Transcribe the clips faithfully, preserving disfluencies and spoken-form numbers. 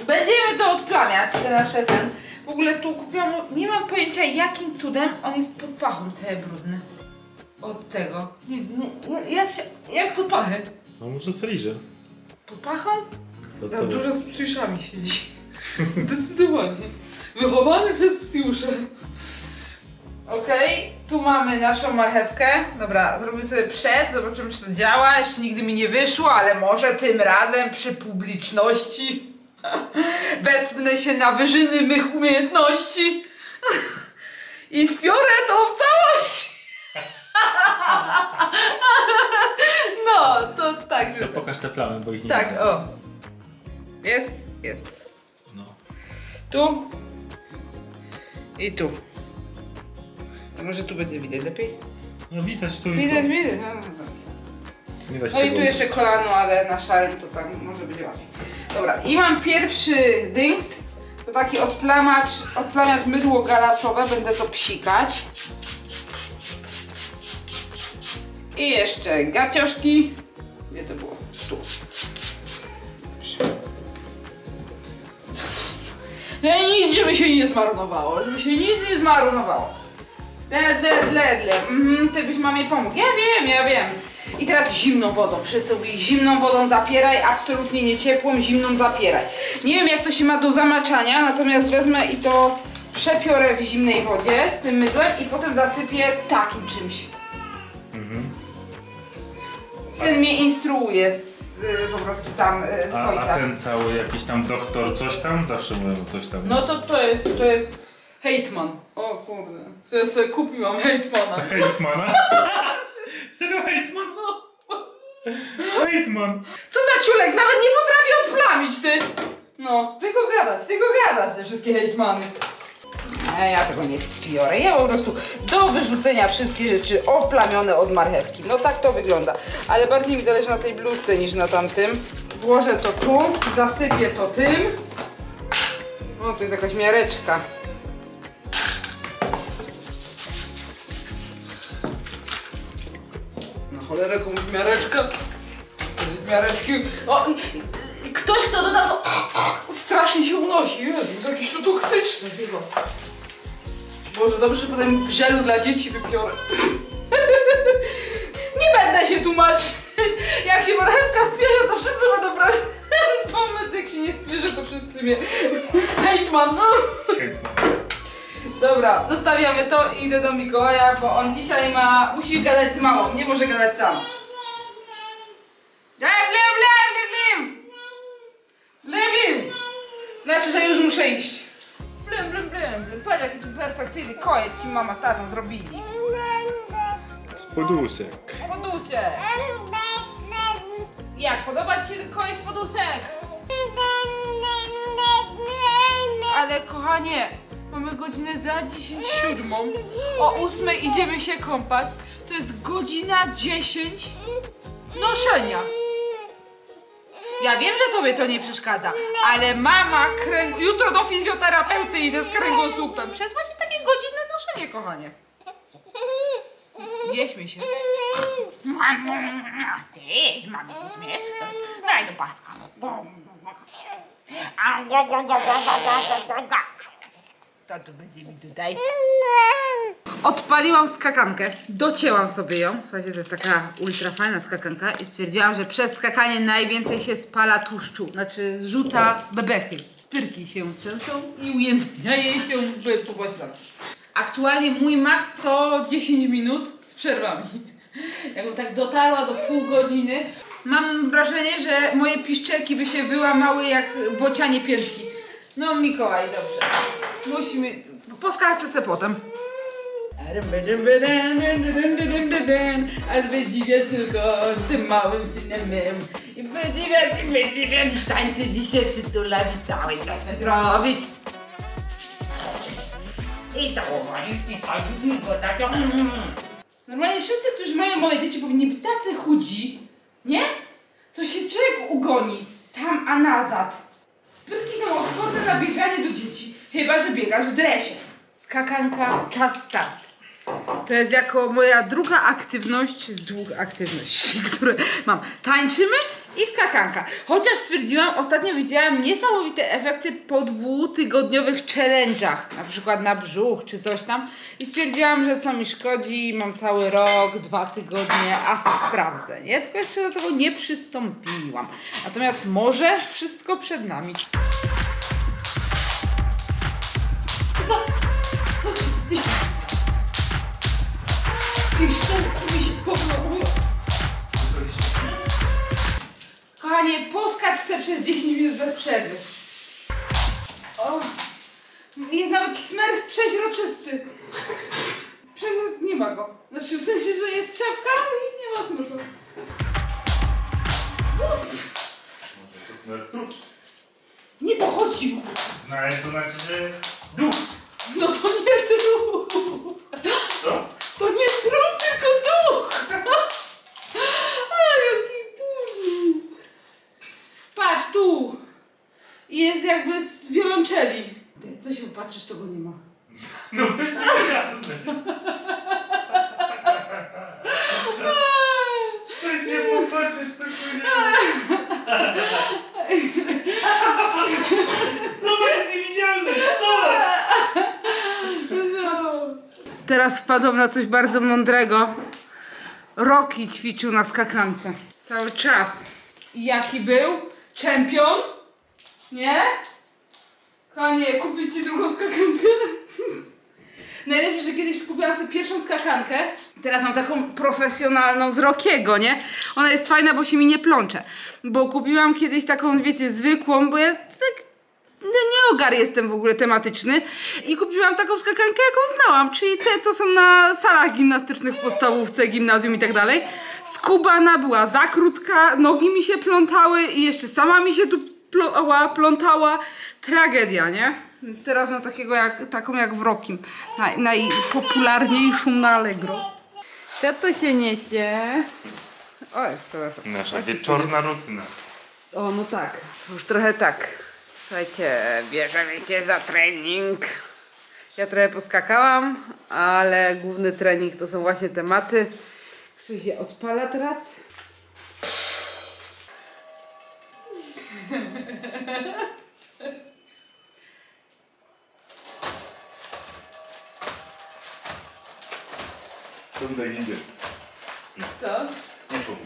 Będziemy to odplamiać, te nasze ten. W ogóle tu kupiłam, nie mam pojęcia jakim cudem on jest pod pachą cały brudny. Od tego. Nie, nie, jak się, jak pod pachę? No może seriże. Pod pachą? Za dużo z psiuszami siedzi. Zdecydowanie. Wychowany przez psiusze. Okej, okay, tu mamy naszą marchewkę. Dobra, zrobimy sobie przed, zobaczymy czy to działa. Jeszcze nigdy mi nie wyszło, ale może tym razem przy publiczności wespnę się na wyżyny mych umiejętności i spiorę to w całości. No, to tak. To pokaż te plamy, bo ich nie tak, widzę. o. Jest, jest. No. Tu i tu. A może tu będzie widać lepiej? No widać tu i Widać, tu. widać. No, no, Widać no i tu tego. jeszcze kolano, ale na szarym to tak może być łatwiej. Dobra, i mam pierwszy dings. To taki odplamacz, odplamiacz mydło galasowe. Będę to psikać. I jeszcze gacioszki. Gdzie to było? Tu. No i nic, żeby się nie zmarnowało, żeby się nic nie zmarnowało. Ledle, ledle, mhm, ty byś mamie pomógł. Ja wiem, ja wiem. I teraz zimną wodą, wszyscy mówili, zimną wodą zapieraj, absolutnie nie ciepłą, zimną zapieraj. Nie wiem jak to się ma do zamaczania, natomiast wezmę i to przepiorę w zimnej wodzie z tym mydłem i potem zasypię takim czymś. Mhm. Syn mnie instruuje z, y, po prostu tam y, z a, końca. a ten cały jakiś tam doktor coś tam? Zawsze mówią coś tam. No to to jest, to jest Hejtman. O kurde, co ja sobie kupiłam Hejtmana. Hejtmana? Serio Hejtman? No. Hejtman. Co za ciulek, nawet nie potrafi odplamić ty! No, tylko gadać, tylko gadać te wszystkie Hejtmany. Nie, ja tego nie spiorę, ja po prostu do wyrzucenia wszystkie rzeczy oplamione od marchewki. No tak to wygląda, ale bardziej mi zależy na tej bluzce niż na tamtym. Włożę to tu, zasypię to tym. O, tu jest jakaś miareczka. Na cholerę komuś miareczka. To jest miareczki. O, ktoś kto doda to strasznie się unosi. Jezu, jakieś to toksyczne chyba. Boże, dobrze, że potem w żelu dla dzieci wypiorę. Nie będę się tłumaczyć. Jak się marchewka spierze, to wszyscy będą brać pomysł. Jak się nie spierze, to wszyscy mnie Hejtman, no. Dobra, zostawiamy to i idę do Mikołaja, bo on dzisiaj ma... musi gadać z mamą, nie może gadać sam. Blim, blim, blim, blim, blim. Znaczy, że już muszę iść. Blim, blim, blim, blim. Patrz, jaki tu perfekcyjny kojec ci mama z tatą zrobili. Spodusek. Podusek. Jak? Podoba ci się kojec podusek? Ale kochanie, mamy godzinę za dziesięć siódmą. O ósmej idziemy się kąpać. To jest godzina dziesięć noszenia. Ja wiem, że tobie to nie przeszkadza, ale mama kręg... jutro do fizjoterapeuty idę z kręgosłupem. Przesłać ci takie godzinne noszenie, kochanie. Nie śmiej się. Ty, z mamy się śmiesz? Daj do paczka. Tato będzie mi tutaj. Odpaliłam skakankę, docięłam sobie ją. Słuchajcie, to jest taka ultra fajna skakanka i stwierdziłam, że przez skakanie najwięcej się spala tłuszczu. Znaczy zrzuca bebechy. Pyrki się trzęsą i ujętniaje się w poboślach. Aktualnie mój max to dziesięć minut z przerwami. Jakbym tak dotarła do pół godziny, mam wrażenie, że moje piszczelki by się wyłamały jak bocianie piętki. No Mikołaj, dobrze. Musimy... poskaczę se potem. A wydziwiać tylko z tym małym synem mym. I wydziwiać, i wydziwiać, tańce dzisiaj przytulać i całe coś zrobić. I całować, i chodzić, i go tak. Normalnie wszyscy, którzy mają małe dzieci, powinni być tacy chudzi, nie? Co się człowiek ugoni tam, a nazad. Spyrki są odporne na bieganie do dzieci, chyba że biegasz w dresie. Skakanka, czas start. To jest jako moja druga aktywność z dwóch aktywności, które mam. Tańczymy, I skakanka. Chociaż stwierdziłam, ostatnio widziałam niesamowite efekty po dwutygodniowych challenge'ach, na przykład na brzuch czy coś tam. I stwierdziłam, że co mi szkodzi, mam cały rok, dwa tygodnie, a se sprawdzę, nie? Tylko jeszcze do tego nie przystąpiłam. Natomiast może wszystko przed nami. Jeszcze mi się popnął. Kochanie, poskacz se przez dziesięć minut bez przerwy. O, jest nawet smerf przeźroczysty. Przeźro... nie ma go. Znaczy w sensie, że jest czapka i nie ma smurfu. To smerf trup. Nie pochodził. No ale to znaczy, że duch. No to nie trup. Co? To nie trup, tylko duch. Ale jaki duch. Patrz, tu. Jest jakby z wiolonczeli. Ty, co się patrzysz, tego nie ma. No wystraszane. To się popatrzysz, to nie. Zobacz, jest niewidzialny. Zobacz. Teraz wpadłam na coś bardzo mądrego. Rocky ćwiczył na skakance. Cały czas. I jaki był? Czempion? Nie? Kochanie, kupić ci drugą skakankę? Najlepiej, że kiedyś kupiłam sobie pierwszą skakankę. Teraz mam taką profesjonalną z Rockiego, nie? Ona jest fajna, bo się mi nie plącze. Bo kupiłam kiedyś taką, wiecie, zwykłą, bo ja tak... No nie ogar jestem w ogóle tematyczny. I kupiłam taką skakankę, jaką znałam. Czyli te, co są na salach gimnastycznych w podstawówce, gimnazjum i tak dalej. Skubana była za krótka, nogi mi się plątały i jeszcze sama mi się tu ploła, plątała. Tragedia, nie? Więc teraz mam takiego jak, taką jak w Rockim. Naj, najpopularniejszą na Allegro. Co to się niesie? Oj, przepraszam. Nasza wieczorna rutyna. O, no tak. Już trochę tak. Słuchajcie, bierzemy się za trening. Ja trochę poskakałam, ale główny trening to są właśnie tematy. Krzyś się odpala teraz. Co tutaj idzie? Co? Nie powiem.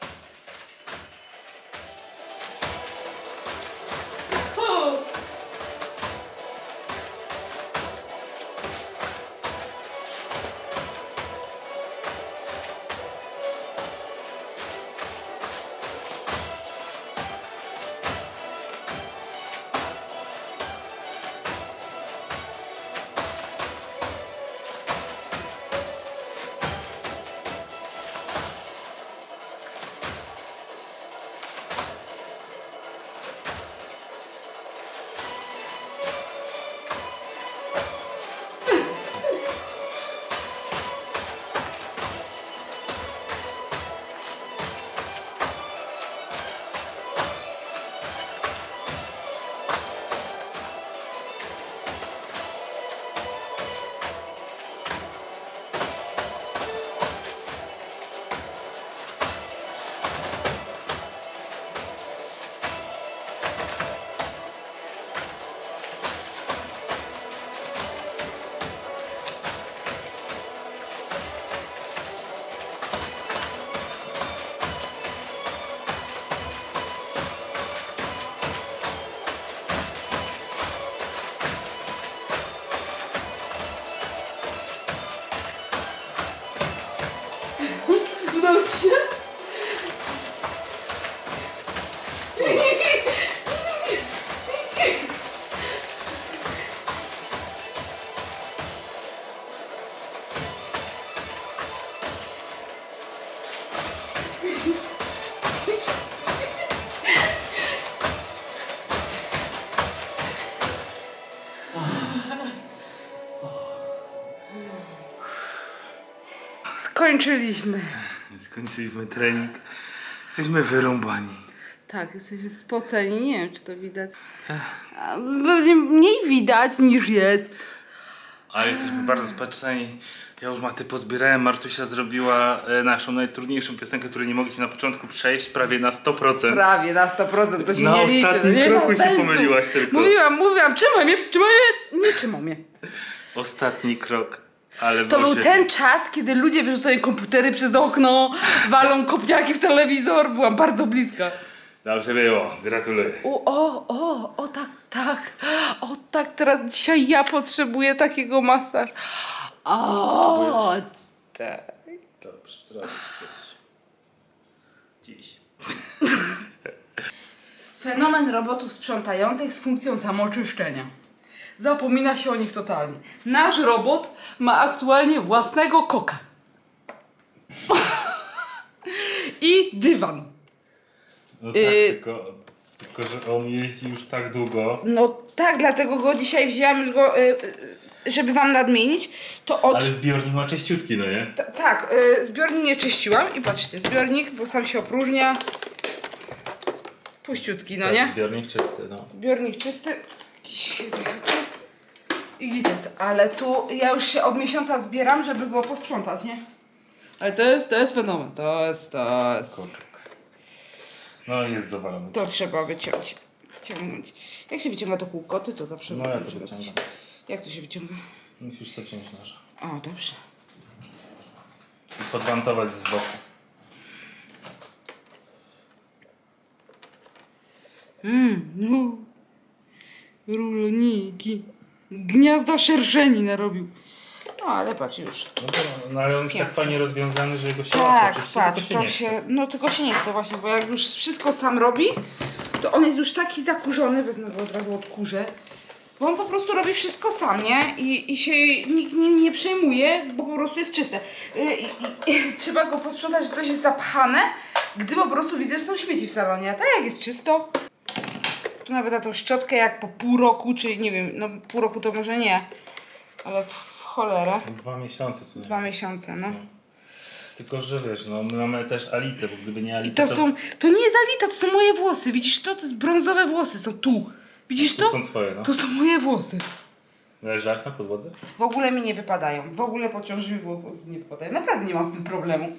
Udało ci się? Skończyliśmy. Skończyliśmy trening. Jesteśmy wyrąbani. Tak, jesteśmy spoceni. Nie wiem, czy to widać. A, będzie mniej widać niż jest. A jesteśmy bardzo spaczeni. Ja już Maty pozbierałem. Martusia zrobiła e, naszą najtrudniejszą piosenkę, której nie mogliśmy na początku przejść prawie na sto procent. Prawie na sto procent, to się Na nie liczy. ostatnim nie kroku ma się sensu. pomyliłaś tylko. Mówiłam, mówiłam, trzymaj mnie, trzymaj mnie. Nie trzymał mnie. Ostatni krok. Ale To było był świetnie. ten czas, kiedy ludzie wyrzucają komputery przez okno, walą kopniaki w telewizor. Byłam bardzo bliska. Dobrze było, gratuluję. O, o, o, o tak, tak. O tak, teraz dzisiaj ja potrzebuję takiego masażu. O, tak. Dobrze, zrobię ci kiedyś. Dziś. Fenomen robotów sprzątających z funkcją samoczyszczenia. Zapomina się o nich totalnie. Nasz robot ma aktualnie własnego koka. I dywan. No tak, Y- tylko, tylko, że on jeździ już tak długo. No tak, dlatego go dzisiaj wzięłam już go, y, y, żeby wam nadmienić. To od... Ale zbiornik ma czyściutki, no nie? Ta, tak, y, zbiornik nie czyściłam i patrzcie, zbiornik, bo sam się opróżnia. Puściutki, no Tak, nie? zbiornik czysty, no. Zbiornik czysty. Jakiś i gites, ale tu ja już się od miesiąca zbieram, żeby go posprzątać, nie? Ale to jest, to jest fenomen, to jest, to jest... Koczek. No i jest dowalony. To trzeba wyciąć. Wyciągnąć. Jak się wyciąga to kółko? Ty to zawsze... No ja to musisz robić. wyciągam. Jak to się wyciąga? Musisz sobie ciąć noża. O, dobrze. I podwantować z boku. Mmm, no. Ruloniki. Gniazda szerszeni narobił. No, ale patrz już. No, to, no ale on jest tak Pięknie. fajnie rozwiązany, że jego się Tak, łatwo czyści, patrz, tylko to się się, nie chce. no tylko się nie chce właśnie, bo jak już wszystko sam robi, to on jest już taki zakurzony, wezmę go od razu odkurzę, bo on po prostu robi wszystko sam, nie? I, i się nikt nim nie przejmuje, bo po prostu jest czyste. I, i, i, trzeba go posprzątać, że coś jest zapchane, gdy po prostu widzę, że są śmieci w salonie, a tak jak jest czysto. Tu nawet na tą szczotkę jak po pół roku, czy nie wiem, no pół roku to może nie, ale w cholerę. Dwa miesiące co nie? Dwa miesiące, no. Tylko, że wiesz, no my mamy też Alitę, bo gdyby nie I Alita, to są, to nie jest Alita, to są moje włosy, widzisz to? To jest brązowe włosy, są tu. Widzisz to to? są twoje, no. To są moje włosy. Leżałaś na podłodze? W ogóle mi nie wypadają, w ogóle po ciąży mi włosy nie wypadają, naprawdę nie mam z tym problemu.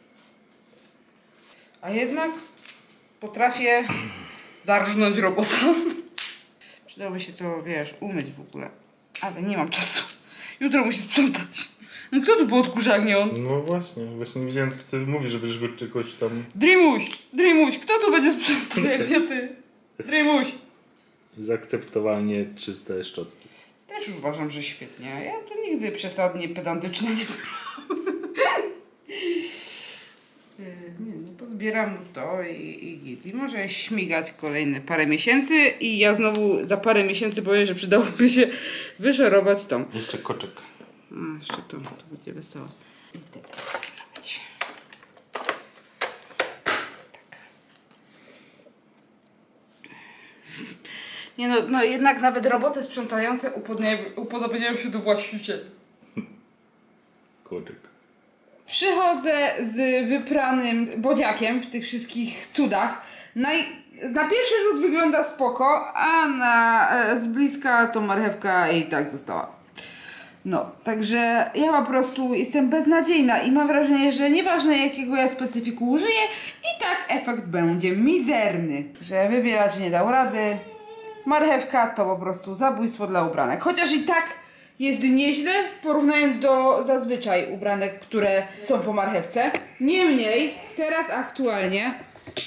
A jednak potrafię zarżnąć robota. Przydałoby się to, wiesz, umyć w ogóle, ale nie mam czasu. Jutro musi sprzątać. No kto tu był odkurza, jak nie on? No właśnie, właśnie nie wiedziałem, co ty mówisz, że będziesz go czegoś tam... Dreamuś, Dreamuś, kto tu będzie sprzątał, jak nie ty? Dreamuś. Zaakceptowalnie czyste szczotki. Też uważam, że świetnie. Ja tu nigdy przesadnie pedantyczna nie byłam. Nie, no pozbieram to i, i git. I może śmigać kolejne parę miesięcy i ja znowu za parę miesięcy powiem, że przydałoby się wyszorować tą. Jeszcze koczek. A, jeszcze to, to będzie wesoło. I teraz robić. Tak. Nie no, no jednak nawet roboty sprzątające upodobniają, upodobniają się do właścicieli. Koczek. Przychodzę z wypranym bodziakiem w tych wszystkich cudach. Na, na pierwszy rzut wygląda spoko, a na, e, z bliska to marchewka i tak została. No, także ja po prostu jestem beznadziejna i mam wrażenie, że nieważne jakiego ja specyfiku użyję, i tak efekt będzie mizerny. Że wybieracz nie dał rady. Marchewka to po prostu zabójstwo dla ubranek. Chociaż i tak jest nieźle w porównaniu do zazwyczaj ubranek, które są po marchewce. Niemniej, teraz aktualnie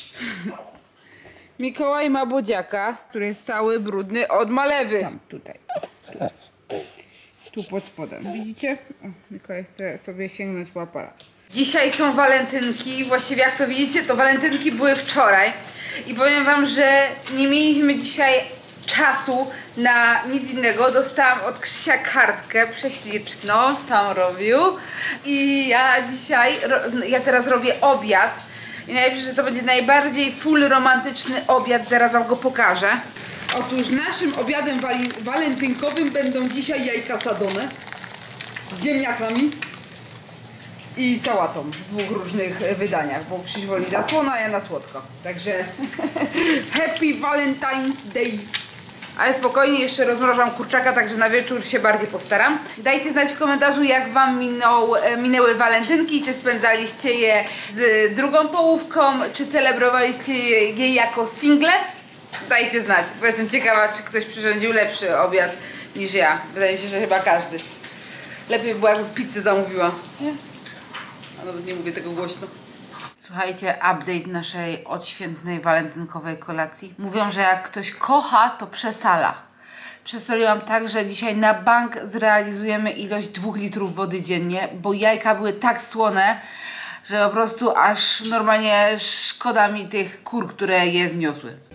Mikołaj ma bodziaka, który jest cały brudny od malewy. Tam, tutaj. Tu pod spodem. Widzicie? O, Mikołaj chce sobie sięgnąć po aparat. Dzisiaj są walentynki. Właściwie jak to widzicie, to walentynki były wczoraj. I powiem wam, że nie mieliśmy dzisiaj czasu na nic innego. Dostałam od Krzysia kartkę prześliczną, sam robił. I ja dzisiaj, ja teraz robię obiad. I najlepsze, że to będzie najbardziej full romantyczny obiad. Zaraz wam go pokażę. Otóż naszym obiadem wali, walentynkowym będą dzisiaj jajka sadzone z ziemniakami i sałatą w dwóch różnych wydaniach, bo Krzyś woli na słono, a ja na słodko. Także happy Valentine's Day! Ale spokojnie, jeszcze rozmrażam kurczaka, także na wieczór się bardziej postaram. Dajcie znać w komentarzu, jak wam minął, minęły walentynki, czy spędzaliście je z drugą połówką, czy celebrowaliście je jako single. Dajcie znać, bo jestem ciekawa, czy ktoś przyrządził lepszy obiad niż ja. Wydaje mi się, że chyba każdy. Lepiej by było, jakby pizzę zamówiła. Nie? A nawet nie mówię tego głośno. Słuchajcie, update naszej odświętnej walentynkowej kolacji. Mówią, że jak ktoś kocha, to przesala. Przesoliłam tak, że dzisiaj na bank zrealizujemy ilość dwóch litrów wody dziennie, bo jajka były tak słone, że po prostu aż normalnie szkoda mi tych kur, które je zniosły.